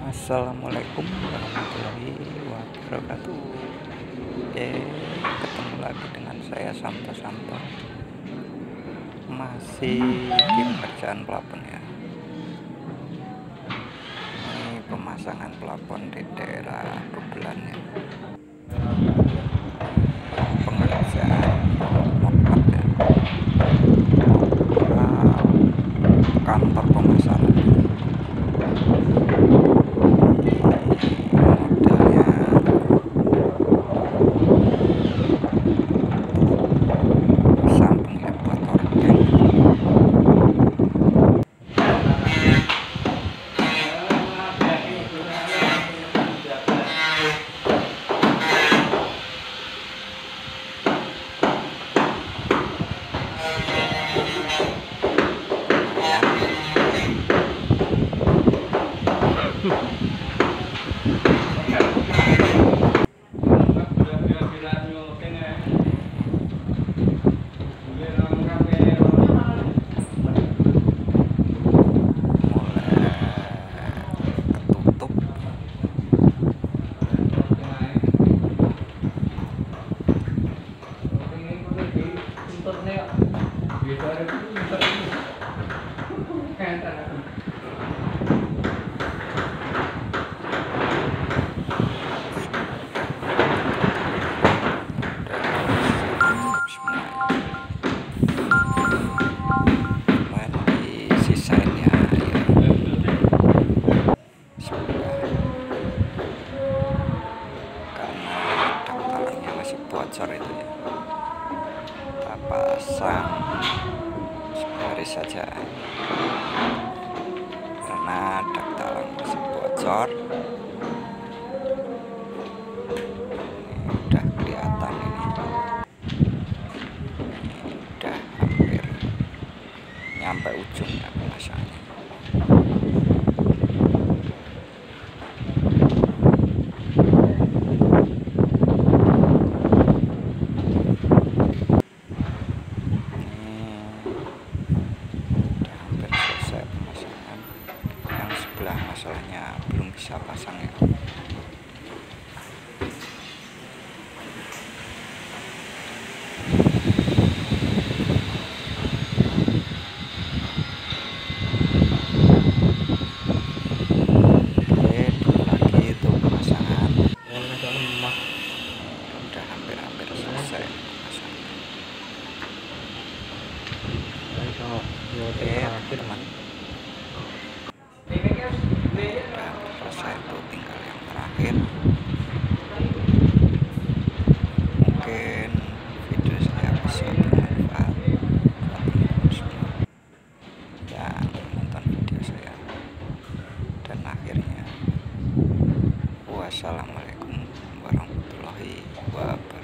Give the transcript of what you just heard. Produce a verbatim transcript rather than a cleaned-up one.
Assalamualaikum warahmatullahi wabarakatuh. Eh, ketemu lagi dengan saya Samto Samto. Masih di pengerjaan plafon ya. Ini pemasangan plafon di daerah Bebelan ya. Pengerjaan mokat ya. Kantor pemasaran. Bocor itu ya, kita pasang sebaris saja karena dak talang masih bocor. Ini udah kelihatan, ini, ini udah hampir nyampe ujungnya pemasangannya. Masalahnya belum bisa pasang ya. Oke, dulu lagi itu pemasangan. Udah hampir-hampir selesai pemasangan. Oke teman-teman, selesai, itu tinggal yang terakhir. Mungkin video saya bisa bermanfaat buat teman-teman semua yang menonton video saya. Dan akhirnya, wassalamualaikum warahmatullahi wabarakatuh.